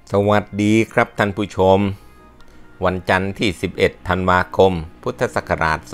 สวัสดีครับท่านผู้ชมวันจันทร์ที่11ธันวาคมพุทธศักราช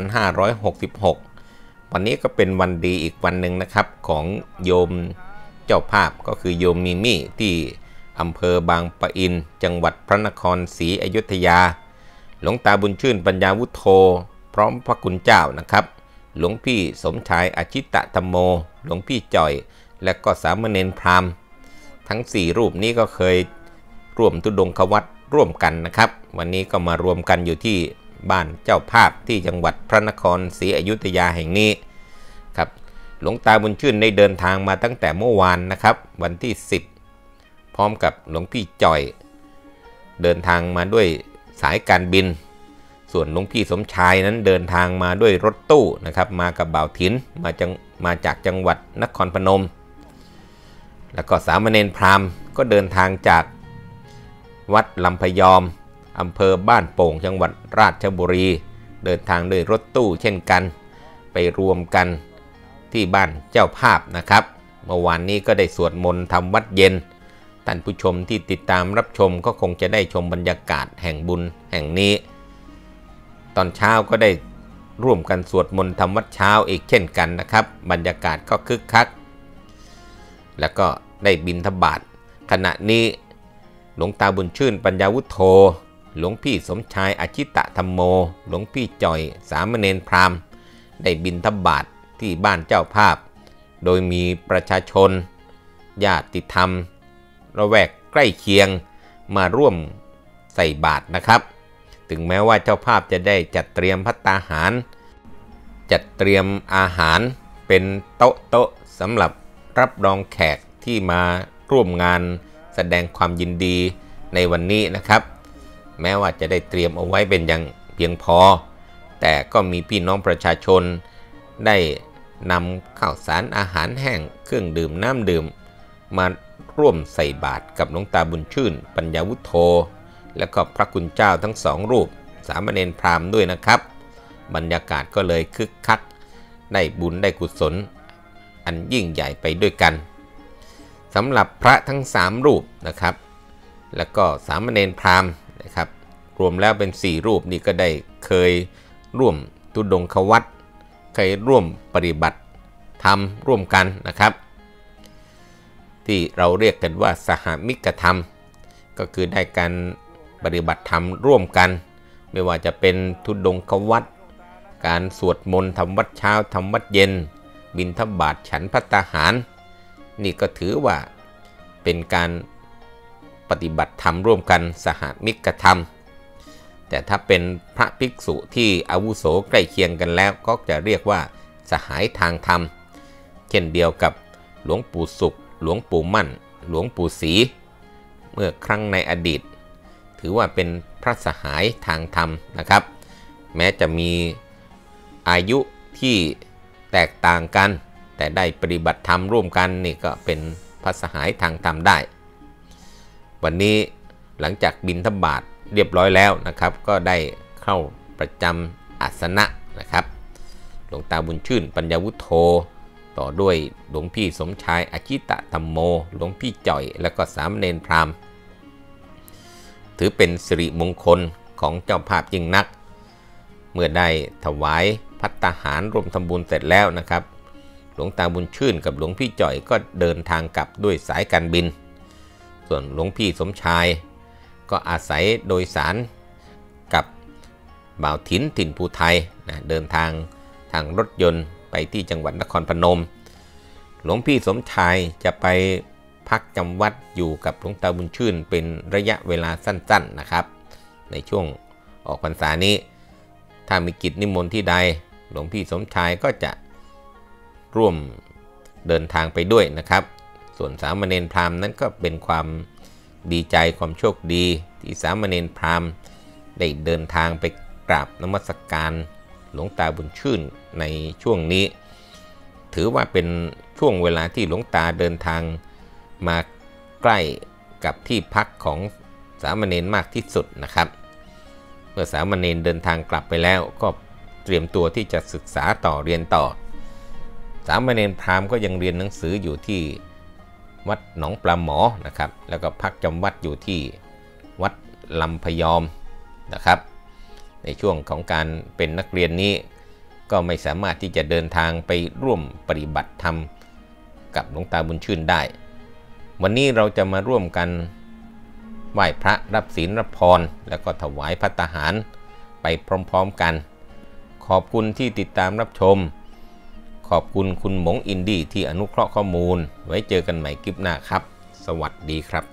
2566วันนี้ก็เป็นวันดีอีกวันหนึ่งนะครับของโยมเจ้าภาพก็คือโยมมิมี่ที่อำเภอบางปะอินจังหวัดพระนครศรีอยุธยาหลวงตาบุญชื่นปัญญาวุฒโธพร้อมพระคุณเจ้านะครับหลวงพี่สมชายอาชิตธรรมโมหลวงพี่จ่อยและก็สามเณรพราหมณ์ทั้ง4รูปนี้ก็เคยร่วมธุดงควัตรร่วมกันนะครับวันนี้ก็มารวมกันอยู่ที่บ้านเจ้าภาพที่จังหวัดพระนครศรีอยุธยาแห่งนี้ครับหลวงตาบุญชื่นได้เดินทางมาตั้งแต่เมื่อวานนะครับวันที่10พร้อมกับหลวงพี่จ่อยเดินทางมาด้วยสายการบินส่วนหลวงพี่สมชายนั้นเดินทางมาด้วยรถตู้นะครับมากับบ่าวถินมาจากจังหวัดนครพนมแล้วก็สามเณรพราหมณ์ก็เดินทางจากวัดลำพยอมอำเภอบ้านโป่งจังหวัดราชบุรีเดินทางด้วยรถตู้เช่นกันไปรวมกันที่บ้านเจ้าภาพนะครับเมื่อวานนี้ก็ได้สวดมนต์ทำวัดเย็นท่านผู้ชมที่ติดตามรับชมก็คงจะได้ชมบรรยากาศแห่งบุญแห่งนี้ตอนเช้าก็ได้ร่วมกันสวดมนต์ทำวัดเช้าอีกเช่นกันนะครับบรรยากาศก็คึกคักแล้วก็ได้บิณฑบาตขณะนี้หลวงตาบุญชื่นปัญญาวุฒโธหลวงพี่สมชายอาชิตธรรมโมหลวงพี่จ่อยสามเณรพราหมณ์ได้บิณฑบาตที่บ้านเจ้าภาพโดยมีประชาชนญาติธรรมระแวกใกล้เคียงมาร่วมใส่บาตรนะครับถึงแม้ว่าเจ้าภาพจะได้จัดเตรียมภัตตาหารจัดเตรียมอาหารเป็นโต๊ะสำหรับรับรองแขกที่มาร่วมงานแสดงความยินดีในวันนี้นะครับแม้ว่าจะได้เตรียมเอาไว้เป็นอย่างเพียงพอแต่ก็มีพี่น้องประชาชนได้นำข้าวสารอาหารแห้งเครื่องดื่มน้ำดื่มมาร่วมใส่บาตรกับหลวงตาบุญชื่นปัญญาวุฒโธและก็พระคุณเจ้าทั้งสองรูปสามเณรพราหมณ์ด้วยนะครับบรรยากาศก็เลยคึกคักได้บุญได้กุศลอันยิ่งใหญ่ไปด้วยกันสำหรับพระทั้ง3รูปนะครับแล้วก็สามเณรพราหมณ์นะครับรวมแล้วเป็น4รูปนี่ก็ได้เคยร่วมธุดงควัตรเคยร่วมปฏิบัติธรรมร่วมกันนะครับที่เราเรียกกันว่าสหมิกธรรมก็คือได้การปฏิบัติธรรมร่วมกันไม่ว่าจะเป็นธุดงควัตรการสวดมนต์ทำวัดเช้าทำวัดเย็นบิณฑบาตฉันภัตตาหารนี่ก็ถือว่าเป็นการปฏิบัติธรรมร่วมกันสหมิกธรรมแต่ถ้าเป็นพระภิกษุที่อาวุโสใกล้เคียงกันแล้วก็จะเรียกว่าสหายทางธรรมเช่นเดียวกับหลวงปู่สุขหลวงปู่มั่นหลวงปู่ศรีเมื่อครั้งในอดีตถือว่าเป็นพระสหายทางธรรมนะครับแม้จะมีอายุที่แตกต่างกันแต่ได้ปฏิบัติธรรมร่วมกันนี่ก็เป็นพระสหายทางธรรมได้วันนี้หลังจากบิณฑบาตเรียบร้อยแล้วนะครับก็ได้เข้าประจำอาสนะนะครับหลวงตาบุญชื่นปัญญาวุฒโธต่อด้วยหลวงพี่สมชายอาชิตธรรมโมหลวงพี่จ่อยและก็สามเณรพราหมณ์ถือเป็นสิริมงคลของเจ้าภาพยิ่งนักเมื่อได้ถวายภัตตาหารรวมทำบุญเสร็จแล้วนะครับหลวงตาบุญชื่นกับหลวงพี่จ่อยก็เดินทางกลับด้วยสายการบินส่วนหลวงพี่สมชายก็อาศัยโดยสารกับบ่าวถินถิ่นภูไทยนะเดินทางทางรถยนต์ไปที่จังหวัดนครพนมหลวงพี่สมชายจะไปพักจำวัดอยู่กับหลวงตาบุญชื่นเป็นระยะเวลาสั้นๆนะครับในช่วงออกพรรษานี้ถ้ามีกิจนิมนต์ที่ใดหลวงพี่สมชายก็จะร่วมเดินทางไปด้วยนะครับส่วนสามเณรพราหมณ์นั้นก็เป็นความดีใจความโชคดีที่สามเณรพราหมณ์ได้เดินทางไปกราบนมัสการหลวงตาบุญชื่นในช่วงนี้ถือว่าเป็นช่วงเวลาที่หลวงตาเดินทางมาใกล้กับที่พักของสามเณรมากที่สุดนะครับเมื่อสามเณรเดินทางกลับไปแล้วก็เตรียมตัวที่จะศึกษาต่อเรียนต่อสามเณรพราหมณ์ก็ยังเรียนหนังสืออยู่ที่วัดหนองปลาหมอนะครับแล้วก็พักจำวัดอยู่ที่วัดลำพยอมนะครับในช่วงของการเป็นนักเรียนนี้ก็ไม่สามารถที่จะเดินทางไปร่วมปฏิบัติธรรมกับหลวงตาบุญชื่นได้วันนี้เราจะมาร่วมกันไหว้พระรับศีลรับพรแล้วก็ถวายภัตตาหารไปพร้อมๆกันขอบคุณที่ติดตามรับชมขอบคุณคุณหมงอินดี้ที่อนุเคราะห์ข้อมูลไว้เจอกันใหม่คลิปหน้าครับสวัสดีครับ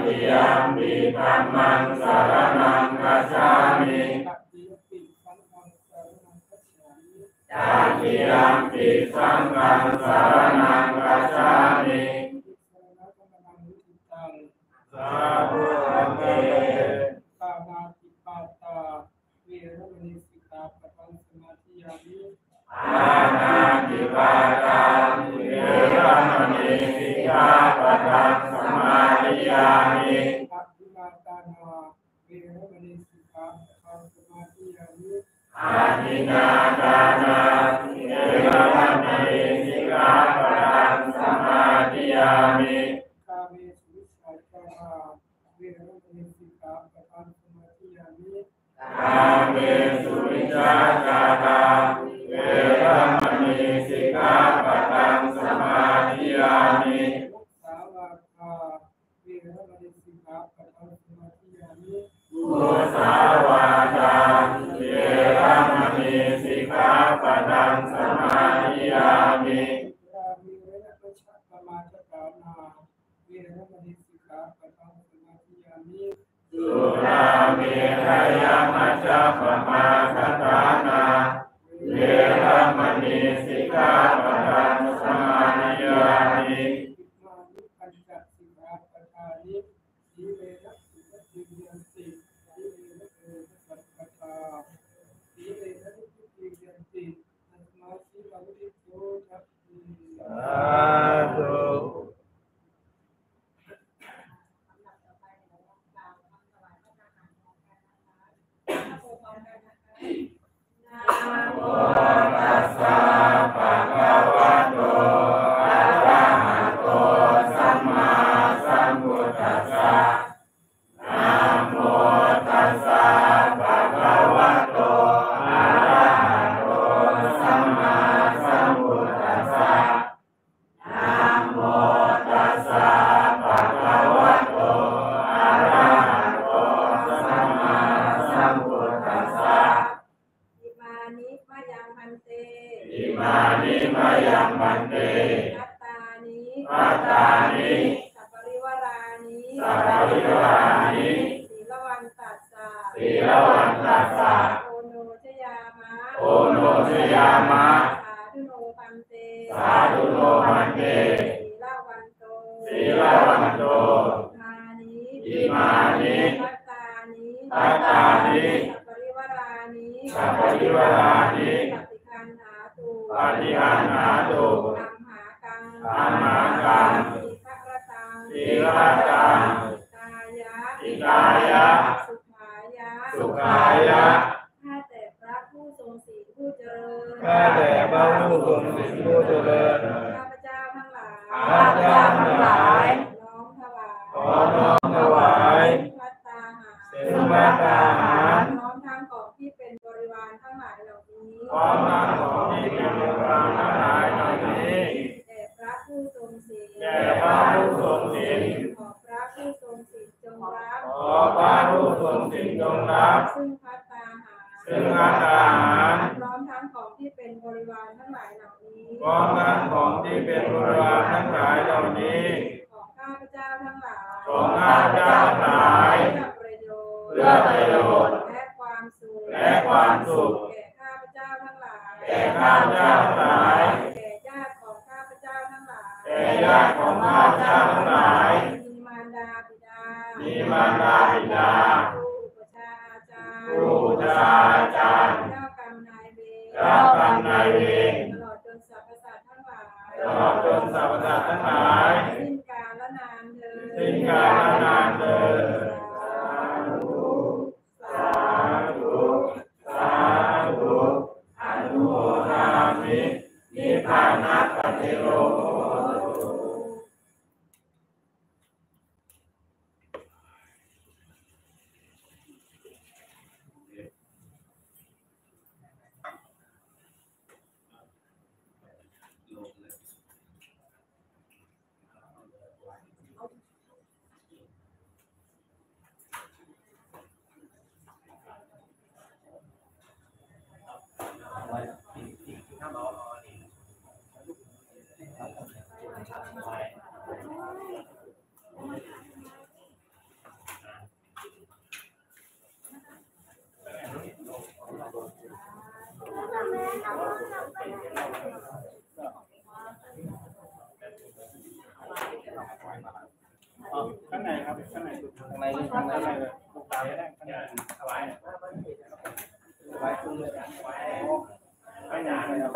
ติยัมปิธัมมังสรณังคัจฉามิตติยัมปิสังฆังสรณังคัจฉามิสาธุเตปานาติปาตาเวรมณีสิกขาปะทังสมาธิยามิปานาติปาตาเวรมณีสิกขาปะทังสมาธิยามิปฏิบัติตานาเวรมณีสิกขาปะทังสมาธิยามิอาทินาทานาเวรมณีสิกขาปะทังสมาธิยามิกาเมสุวิชาจาราเวรมณีสิกขาปะทังสมาธิยามิกาเมสุวิชาจาราเวรมณีสิกขาปะทังสมาธิยามิมุสาวาทาเวรมณีสิกขาปะทังสมาธิยามิมุสาวาทาเวรมณีสิกขาปะทังสมาธิยามิรามิเวรมัชฌะปมาจกานาเวรมณีสิกขาปะทังสมาธิยามิสุราเมรยมัชฌะปมาจกานาเวรมณีสิกขาปะทังสมาธิยามิมานิปัญจสิกขาปทานิสีเลนะสุขติยันติสีเลนะโอสัพพทาสีเลนะนิพุติยันตินัสมาสีปวิริโสทัพพิสาธุนะโมตัสสะภะคะวะโตอะระหะโตสัมมาสัมพุทธัสสะนะโมตัสสะภะคะวะโตอะระหะโตสัมมาสัมพุทธัสสะนะโมตัสสะภะคะวะโตอะระหะโตสัมมาสัมพุทธัสสะอิมานิมะยังพันเตอิมานิมะยังพันเตพัตตานิพัตตานิสัพปริวารานิสัพปริวารานิศีลวันตัสสะศีลวันตัสสะโอโนชยามะโอโนชยามะสาธุโนพันเตสาธุโนพันเตศีลวันโตศีลวันโตมานิอิมานิพัตตานิพัตตานิสัพปริวารานิสัพปริวารานิปฏิคันหาตุปฏิคันหาตุอัมหากังอัมหากังอิฆรตังอิฆรตังกายะอิกายะสุขายะสุขายะข้าแต่พระผู้ทรงศีลผู้เจริญข้าแต่พระผู้ทรงศีลผู้เจริญข้าพเจ้าทั้งหลายข้าพเจ้าทั้งหลายน้อมถวายขอน้อมถวายพัตตาหารซึ่งพัตตาหารพร้อมทั้งของที่เป็นบริวารทั้งหลายเหล่านี้พร้อมทั้งของที่เป็นบริวารทั้งหลายเหล่านี้แด่พระผู้ทรงศีลแด่พระผู้ทรงศีลขอพระผู้ทรงศีลจงรับขอพระผู้ทรงศีลจงรับซึ่งพัตตาหารซึ่งพัตตาหารพร้อมทั้งของที่เป็นบริวารทั้งหลายเหล่านี้พร้อมทั้งของที่เป็นบริวารทั้งหลายเหล่านี้ของข้าพเจ้าทั้งหลายของข้าพเจ้าทั้งหลายเพื่อประโยชน์และความสุขแก่ข้าพเจ้าทั้งหลายแก่ญาติของข้าพเจ้าทั้งหลายมีมารดาบิดาผู้อุปชาอาจารย์เจ้ากรรมนายเวรตลอดจนสรรพสัตว์ทั้งหลายสิ้นกาลนานเถิดสาธุอนุโมทามินิพพานัปฏิโลกข้างในครับข้างในเลยตรงกลางเลยข้างในถวายคุณเลยข้างในครับ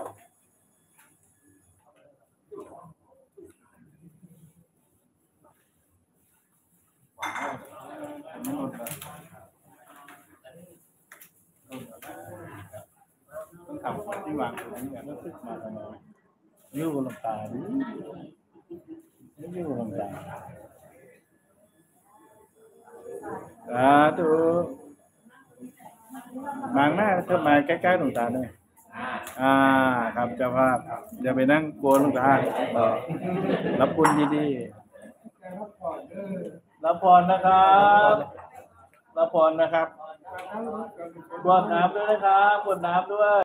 ต้องทำที่วางตรงนี้เนี่ยต้องขึ้นมาทำไมนิ้วลงตานิ้วลงตาดูบางหน้าเธอมาใกล้ๆหลวงตาด้วยครับเจ้าภาพอย่าไปนั่งกลัวหลวงตารับบุญดีๆรับพรนะครับรับพรนะครับบวชน้ำด้วยนะครับบวชน้ำด้วย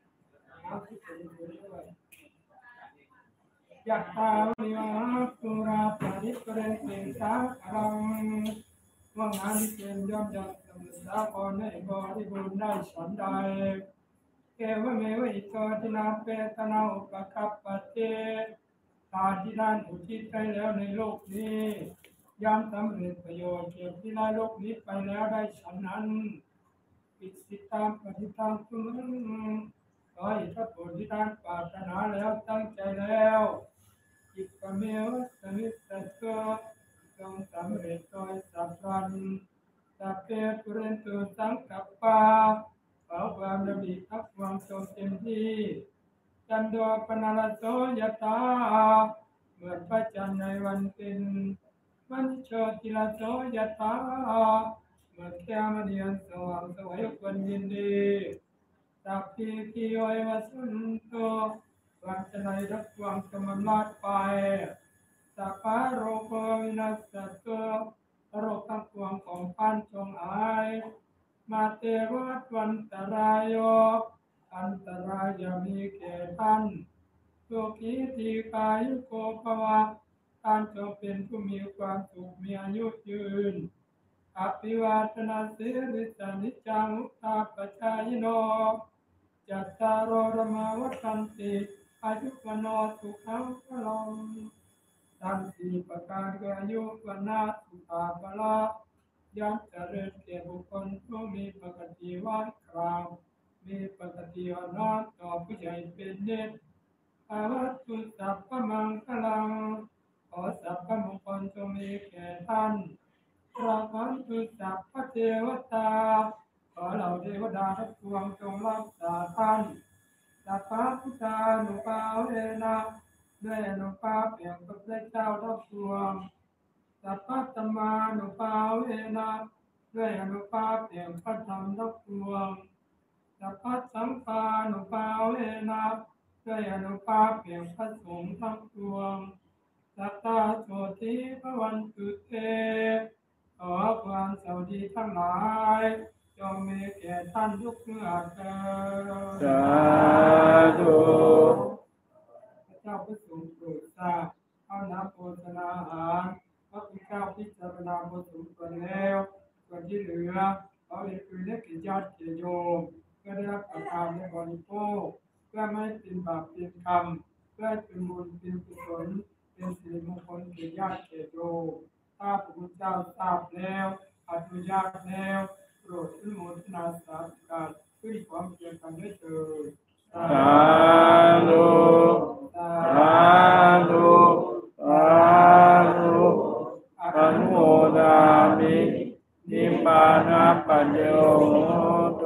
ยัตตาวิวาตุราปริปเรเตสาคังว่างานที่เป็นย่อมจะสมุทสาครในบริบูรณ์ได้ฉันใดเอวเมวิโตตินาเปตนาอุปกัปปะเตตาที่ด้านอุทิศไปแล้วในโลกนี้ย่อมสำเร็จประโยชน์เก็บที่ในโลกนี้ไปแล้วได้ฉันนั้นอิสิตามปฏิตังตุงขอให้พระโพธิท่านปรารถนาแล้วตั้งใจแล้วจิตเมวสมิสตโตจงสำเร็จโดยสัพพันสัพเพปุเรนตุสังกัปปาขอความดำริทักความจงเต็มที่จันโดปนารโสยตาเหมือนพระจันทร์ในวันเป็นวันโชติลโสยตาเหมือนแก้วมณีอันสว่างสวยควรยินดีสัพพิติโยวัสุนโตวันจะได้รับความสมบัติไปสัพพะโรโควินัสสะโตโรคทั้งปวงของท่านจงหายมาเตวัตวันตรายโยอันตรายอย่ามีแก่ท่านโลกีทีกายุโกภวะท่านจงเป็นผู้มีความสุขมีอายุยืนอภิวาทนาสิริสานิจังอุตตาปชายโนจัตตารโอธรรมวัฏันติอายุวโนสุขังพลังท่านสี่ประการคืออายุวันนาสุขภาละย่อมเจริญแก่บุคคลผู้มีปกติว่านคราวมีปกติอ่อนน้อมต่อผู้ใหญ่เป็นเนตรอาวัตตุสัพพมังคลังขอสัพพมงคลจงมีแก่ท่านราคันตุสัพพเทวตาขอเหล่าเทวดาทั้งปวงจงรักษาท่านสัพพะพุทธานุภาเวนะด้วยอนุภาพแห่งพระพุทธเจ้าทั้งปวงสัพพะธัมมานุภาเวนะด้วยอนุภาพแห่งพระธรรมทั้งปวงสัพพะสังฆานุภาเวนะด้วยอนุภาพแห่งพระสงฆ์ทั้งปวงสัตตาโสติภวันตุเตขอความสวัสดีทั้งหลายจงมีแก่ท่านทุกเมื่อเถิดสาธุพระเจ้าพระสงฆ์โปรดทราบข้าวน้ำโภชนาอาหารพระพุทธเจ้าพิจารณาบทสมควรแล้วส่วนที่เหลือขอเอกคือเล็กญาติโยมเพื่อได้รับประทานและบริโภคเพื่อไม่เป็นบาปเป็นกรรมเพื่อเป็นบุญเป็นกุศลเป็นสิริมงคลแก่ญาติโยมถ้าพระพุทธเจ้าทราบแล้วอนุญาตแล้วโปรดอนุโมทนาสาธุการด้วยความเพียรกันด้วยเถิดสาธุสาธุสาธุอนุโมทามินิพพานะปัญโยตุ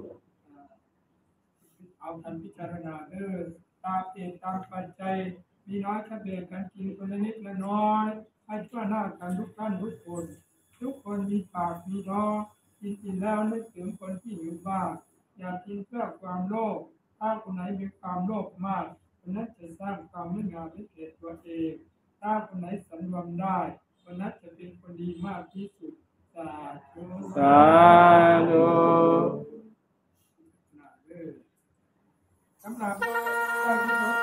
เอาทันพิจารณาตามเหตุตามปัจจัยมีน้อยแค่เบียดกันกินคนละนิดละน้อยให้ทั่วหน้ากันทุกท่านทุกคนมีปากมีท้องกินแล้วนึกถึงคนที่อยู่บ้านอย่ากินเพื่อความโลภถ้าคนไหนมีความโลภมากคนนั้นจะสร้างความไม่งามให้แก่ตัวเองถ้าคนไหนสำรวมได้คนนั้นจะเป็นคนดีมากที่สุดสาธุสาธุสำหรับการที่